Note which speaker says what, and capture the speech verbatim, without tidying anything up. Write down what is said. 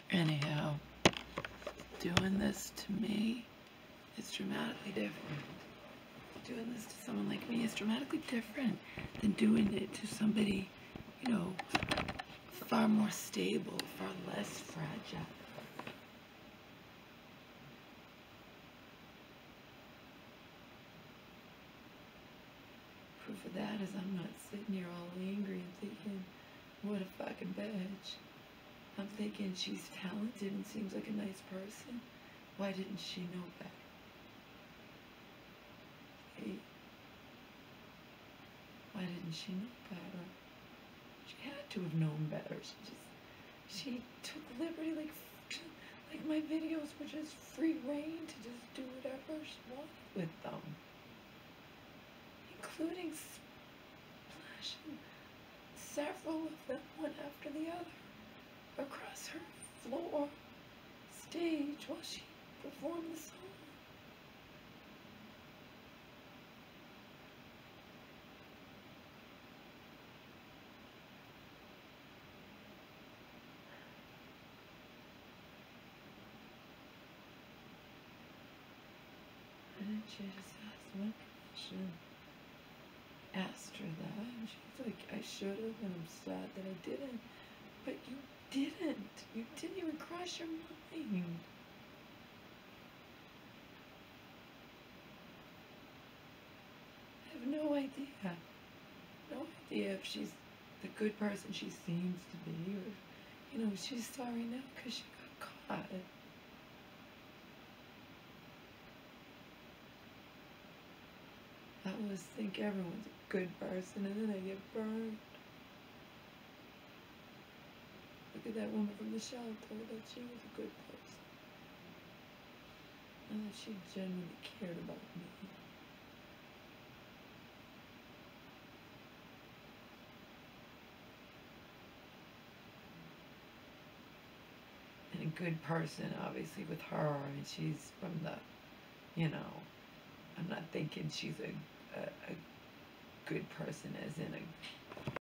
Speaker 1: Anyhow, doing this to me is dramatically different. Doing this to someone like me is dramatically different than doing it to somebody, you know, far more stable, far less fragile. Proof of that is I'm not sitting here all angry and thinking, what a fucking bitch. I'm thinking she's talented and seems like a nice person. Why didn't she know better? Hey, why didn't she know better? She had to have known better. She just, she took liberty, like, like my videos were just free reign to just do whatever she wanted with them. Including splashing several of them one after the other across her floor stage while she performed the song. And then she just asked my permission. Asked her that, and she's like, I should have, and I'm sad that I didn't. But you didn't. You didn't even cross your mind. I have no idea. No idea if she's the good person she seems to be, or, you know, she's sorry now because she got caught. I always think everyone's a good person, and then I get burned. Look at that woman from the shelter, that she was a good person. And that she genuinely cared about me. And a good person, obviously, with her. I mean, she's from the, you know, I'm not thinking she's a, a, a good person as in a